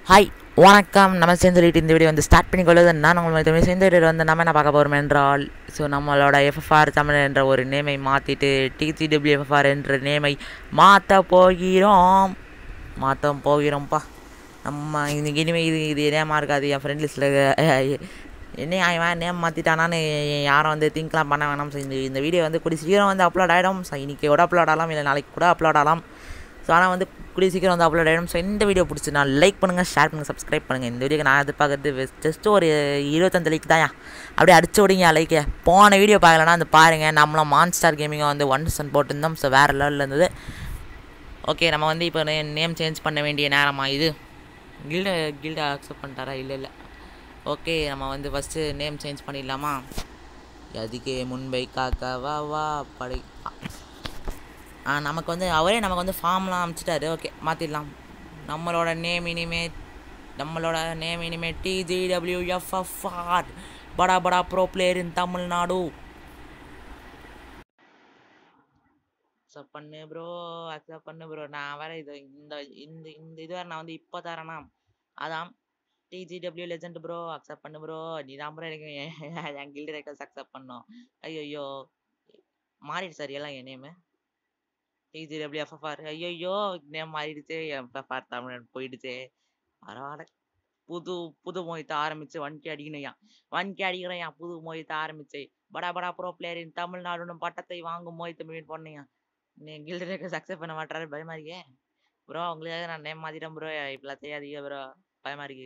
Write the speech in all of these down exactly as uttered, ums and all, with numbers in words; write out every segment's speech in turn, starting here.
Hi வணக்கம். நம்ம சேர்ந்து சொல்லிட்டு இந்த வீடியோ வந்து ஸ்டார்ட் பண்ணிக்கொள்வது நான் உங்கள் தமிழ் சேர்ந்த வீடியோ வந்து நம்ம என்ன பார்க்க போகிறோம் என்றால், ஸோ நம்மளோட எஃப்எஃப்ஆர் தமிழ் என்ற ஒரு நேமை மாற்றிட்டு டிசிடபிள்யூ எஃப்எஃப்ஆர் என்ற நேமை மாற்ற போகிறோம் மாற்ற போகிறோம்ப்பா. நம்ம இன்னைக்கு இனிமேல் இது இது நேமாக இருக்காது. என் ஃப்ரெண்ட் லிஸ்ட்டில் என்ன ஆயிவன் நேம் மாற்றிட்டானான்னு யாரும் வந்து திங்க்லாம் பண்ண வேணாம். ஸோ இந்த இந்த வீடியோ வந்து கூடிய சீக்கிரம் வந்து அப்லோட் ஆகிடும். ஸோ இன்றைக்கி கூட அப்லோட் ஆகலாம், இல்லை நாளைக்கு கூட அப்லோட் ஆகலாம். ஸோ ஆனால் வந்து கூடிய சீக்கிரம் வந்து அப்லோட் ஆகிடும். ஸோ இந்த வீடியோ பிடிச்சி நான் லைக் பண்ணுங்கள், ஷேர் பண்ணுங்கள், சப்ஸ்கிரைப் பண்ணுங்கள். இந்த வீடியோக்கு நான் எதிர்பார்க்குறது ஜஸ்ட் ஒரு இருபத்தஞ்சு லைக் தான். அப்படியே அடிச்சு விடுங்க லைக்கை. போன வீடியோ பார்க்கலன்னா வந்து பாருங்கள். நம்மளும் மான்ஸ்டார் கேமிங்கை வந்து ஒன் சென்ட் போட்டுருந்தோம். ஸோ வேறு லெவலில் இருந்தது. ஓகே, நம்ம வந்து இப்போ நேம் சேஞ்ச் பண்ண வேண்டிய நேரமாக இது. கில்டு கில்டு அக்செப்ட் பண்ணிட்டாரா? இல்லை இல்லை. ஓகே, நம்ம வந்து ஃபஸ்ட்டு நேம் சேஞ்ச் பண்ணிடலாமா? அதுக்கே முன்பை காக்கா வா வா படை. ஆ நமக்கு வந்து அவரே நமக்கு வந்து ஃபார்ம்லாம் அனுப்பிச்சிட்டாரு. ஓகே, மாற்றிடலாம். நம்மளோட நேம் இனிமே நம்மளோட நேம் இனிமே டிஜிடபிள்யூ எஃப்எஃப்ஆர், படா படா bro player in Tamil Nadu. Accept பண்ணு ப்ரோ, அக்செப்ட் பண்ணு ப்ரோ. நான் வேறு இது இந்த இந்த இந்த இது வேறு நான் வந்து இப்போ தரேன்னா அதான் டிஜிடபிள்யூ லெஜெண்ட் ப்ரோ. அக்செப்ட் பண்ணு ப்ரோ. நீ தான் ப்ரோ எனக்கு என் கில்டு ரெக்வஸ்ட் அக்செப்ட் பண்ணோம். ஐயோ மாறிடு சார் எல்லாம் என் நேமு டிஜிடபிள்யூ எஃப்எஃப்ஆர். ஐயோ நேம் மாறிடுச்சு. எஃப்எஃப்ஆர் தமிழன் போயிடுச்சு. பரவாயில்ல. புது புது மொழித்தை ஆரம்பிச்சு ஒன் கே அடிக்கணும். ஏன் ஒன் கே அடிக்கிறேன்? ஏன் புது மொழித்தை ஆரம்பிச்சு படா படா ப்ரோ பிளேயரின் தமிழ்நாடு பட்டத்தை வாங்கும் மொழித்தை மீன் பண்ணீங்க. நீ கில்டு ரெக்வஸ்ட் அக்செப்ட் பண்ண மாட்டாரு. பயமா இருக்கே ப்ரோ. உங்களுக்காக நான் நேம் மாத்திட்டேன் ப்ரோ. இப்பெல்லாம் செய்யாதீங்க ப்ரோ, பயமா இருக்கு.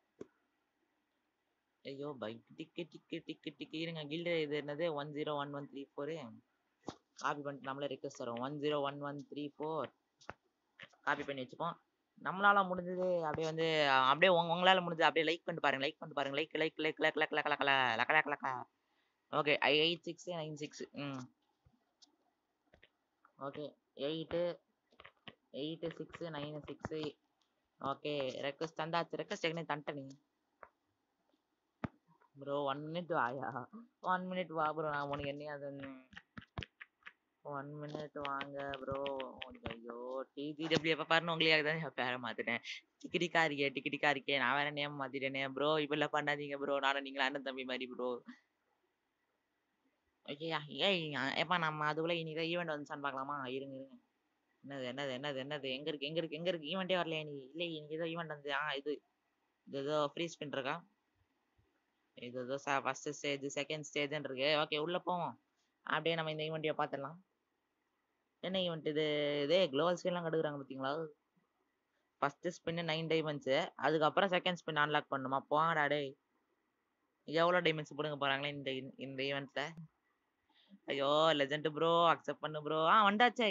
ஐயோ பைக் டிக்கு டிக்கு டிக்கு டிக்கு இருங்க. கில்டு இது என்னது one zero one one three four copy பண்ணிட்டு நம்மளே ரிக்வஸ்ட் தரோம். One zero one one three four copy பண்ணி வச்சுப்போம். நம்மளால முடிஞ்சது அப்படியே வந்து அப்படியே உங்க உங்களால் முடிஞ்சது அப்படியே லைக் பண்ணிட்டு பாருங்க. லைக் பண்ணிட்டு பாருங்க. Like like like like like like like like like like. Okay, eight six nine six. ம் okay, eight eight six nine six. Okay, request தந்தாச்சு. ரெக்வஸ்ட் எங்கே தன்ட்ட நீ ப்ரோ? ஒன் மினிட் வாயா, ஒன் மினிட் வா ப்ரோ. நான் உனக்கு என்ன அது ஒன் மினிட் வாங்க ப்ரோ. ஐயோ டிஜிடபிள்யூ எப்போ பாருன்னு உங்களுக்காக தான் என் பேரை மாற்றிட்டேன். டிக்கெட்டிக்கா இருக்கே டிக்கெட்டிக்கா இருக்கே. நான் வேற நேம் மாற்றிட்டேனே ப்ரோ. இப்பெல்லாம் பண்ணாதீங்க ப்ரோ. நானும் நீங்களும் அண்ணன் தம்பி மாதிரி ப்ரோ. ஓகேயா? ஏய் எப்பா நம்ம அதுக்குள்ளே இன்னைக்கு ஈவெண்ட் வந்துச்சான்னு பார்க்கலாமா? இருங்க இருங்க. என்னது என்னது என்னது என்னது எங்கே இருக்கு எங்கே இருக்கு எங்கே இருக்கு? ஈவெண்ட்டே வரலையா நீ? இல்லை இன்னைக்கு ஏதோ ஈவெண்ட் வந்து. ஆ இது இது ஏதோ ஃப்ரீ ஸ்பின் இருக்கா? இது ஏதோ ஃபர்ஸ்ட் ஸ்டேஜ் செகண்ட் ஸ்டேஜ்ன்னு இருக்கு. ஓகே, உள்ளே போவோம். அப்படியே நம்ம இந்த ஈவெண்ட்டையை பார்த்துடலாம். என்ன ஈவெண்ட் இது? இதே குளோபல் ஸ்கின்லாம் கெடுக்குறாங்க பார்த்தீங்களா? ஃபர்ஸ்ட் ஸ்பின்னு நைன் டைமண்ட்ஸு, அதுக்கப்புறம் செகண்ட் ஸ்பின் அன்லாக் பண்ணுமா? போங்கடா டேய். எவ்வளோ டைமண்ட்ஸ் போடுங்க போகிறாங்களே இந்த இந்த ஈவெண்ட்டில். ஐயோ லெஜெண்ட் ப்ரோ, அக்செப்ட் பண்ணு ப்ரோ. ஆ வந்தாச்சே,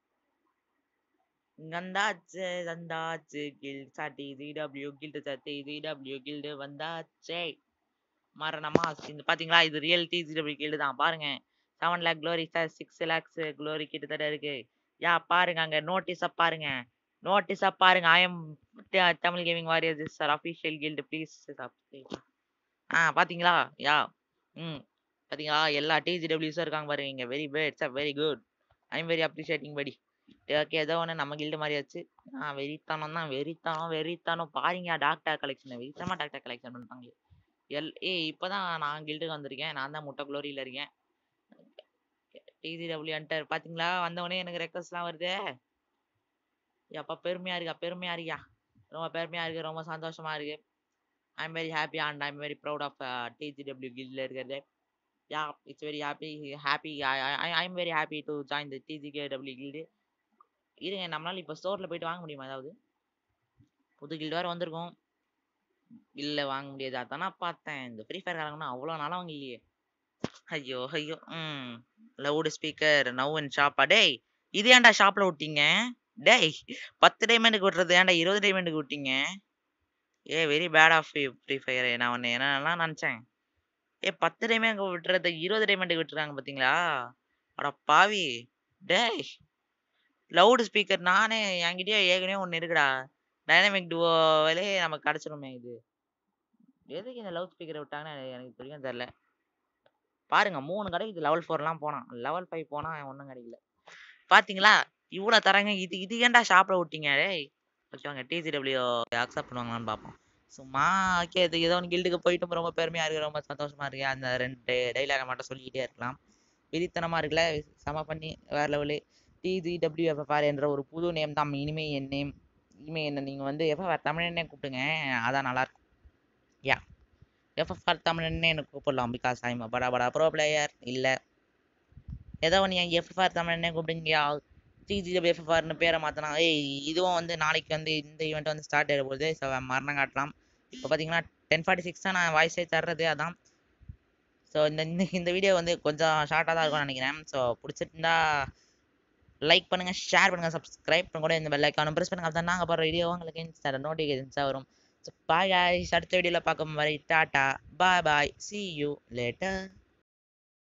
வந்தாச்சு வந்தாச்சு. கில்ட் சாட்டி ஜிடபிள்யூ கில்டு சாட்டி ஜிடபிள்யூ கில்டு வந்தாச்சே. மரணமா இந்த பார்த்தீங்களா? இது ரியல் டிஜிடபிள்யூ கில்டு தான். பாருங்க, seven lakh glory sir, six lakhs glory கிட்டத்தட்ட இருக்கு. யா பாருங்க, அங்கே நோட்டீஸை பாருங்க, நோட்டீஸா பாருங்க. I am Tamil gaming warriors sir official guild please. ஆ பாத்தீங்களா? யா ம் பாத்தீங்களா? எல்லா டிஜிடபிள்யூஸும் இருக்காங்க பாருங்க இங்கே. Very bad sir, very good. I am very appreciating படி. ஓகே, ஏதோ ஒன்று நம்ம கில்டு மாதிரியாச்சு. ஆ வெறித்தனம் தான், வெறித்தனம் வெறித்தனம். பாருங்க டாக்டர் கலெக்ஷன், வெறித்தனமா டாக்டர் கலெக்ஷன் பண்ணுறாங்க. எல் ஏ இப்போதான் நான் கில்டுக்கு வந்திருக்கேன். நான் தான் முட்டை க்ளோரியில் இருக்கேன். டிஜிடபிள்யூ என்டர் பாத்தீங்களா? வந்தவொடனே எனக்கு ரெக்வஸ்ட்லாம் வருது. எப்போ பெருமையா இருக்கா, பெருமையா இருக்கியா? ரொம்ப பெருமையா இருக்கு, ரொம்ப சந்தோஷமா இருக்கு. I am very happy and I am very proud of DGW கில்டில் இருக்கிறது. Yeah it's very happy happy I am very happy to join the DGW guild. இருங்க, நம்மளால இப்போ ஸ்டோரில் போயிட்டு வாங்க முடியுமா? அதாவது புது கில்டு வேறு வந்திருக்கும். இல்லை வாங்க முடியாது. அதானா பார்த்தேன். இந்த ஃப்ரீ ஃபயர் காரங்கன்னா அவ்வளோ நாளாக வாங்க இல்லையே. ஐயோ ஐயோ. ம் லவுடு ஸ்பீக்கர் நவ் அண்ட் ஷாப்பா? டேய் இது ஏன்டா ஷாப்பில் விட்டீங்க? டேய் பத்து டைமண்டுக்கு விட்டுறது ஏன்டா இருபது டைமண்டுக்கு விட்டீங்க? A very bad of free fire. நான் ஒன்று என்னென்னலாம் நினச்சேன். ஏ பத்து டைமண்ட் விட்டுறது இருபது டைமண்டுக்கு விட்டுறாங்க பார்த்தீங்களா? அட பாவி. டேய் லவுடு ஸ்பீக்கர் நானே என்கிட்டயே ஏற்கனவே ஒன்று இருக்குடா. டைனமிக் டுவோவிலே நமக்கு கிடச்சிருமே. இது எதுக்கு இந்த லவுட் ஸ்பீக்கரை விட்டாங்கன்னு எனக்கு தெரியும் தெரில. பாருங்க, மூணு கிடைக்குது. லெவல் ஃபோர்லாம் போனான், லெவல் ஃபைவ் போனால் ஒன்றும் கிடைக்கல. பார்த்தீங்களா? இவ்வளோ தராங்க. இது இது ஏன்டா ஷாப்பில் விட்டீங்க? டேய் ஓகேவாங்க டிசிடபிள்யூ அக்செப்ட் பண்ணுவாங்களான்னு பார்ப்போம். சும்மா ஓகே இது ஏதோ ஒன்று கில்டுக்கு போயிட்டு ரொம்ப பெருமையாக இருக்குது, ரொம்ப சந்தோஷமாக இருக்குது. அந்த ரெண்டு டைலாக மட்டும் சொல்லிக்கிட்டே இருக்கலாம். விதித்தனமாக இருக்குல்ல, செம பண்ணி வேறு லெவலு. டிஜிடபிள்யூஎஃப்எஃப்ஆர் என்ற ஒரு புது நேம் தான் இனிமே என் நேம். இனிமே என்ன நீங்கள் வந்து எஃப்எஃப்ஆர் தமிழனே கூப்பிடுங்க, அதான் நல்லாயிருக்கும். யா எஃப்எஃப்ஆர் தமிழனே எனக்கு கூப்பிடலாம், பிகாஸ் ஐம் படா படா ப்ரோ பிளேயர். இல்லை ஏதோ ஒன்று என் எஃப்எஃப்ஆர் தமிழனே கூப்பிடுங்கயா. டிஜிடபிள்யூஎஃப்எஃப்ஆர்னு பேரை மாற்றினா ஏய் இதுவும் வந்து நாளைக்கு வந்து இந்த ஈவெண்ட் வந்து ஸ்டார்ட் ஆகிட போகுது. ஸோ மரணம் காட்டலாம். இப்போ பார்த்தீங்கன்னா டென் ஃபார்ட்டி சிக்ஸ் தான் நான் வாய்ஸே தர்றது, அதான். ஸோ இந்த இந்த வீடியோ வந்து கொஞ்சம் ஷார்ட்டாக தான் இருக்கும்னு நினைக்கிறேன். ஸோ பிடிச்சிருந்தா லைக் பண்ணுங்கள், ஷேர் பண்ணுங்கள், சப்ஸ்கிரைப் பண்ண கூட இந்த பெல் ஐக்கானும் ப்ரெஸ் பண்ணுங்கள். அப்போ தான் நாங்கள் போகிற வீடியோ உங்களுக்கு இன்ஸ்டா நோட்டிஃபிகேஷன்ஸாக வரும். ஸோ பாய், அடுத்த வீடியோவில் பார்க்கும் வரை tata bye bye, see you later.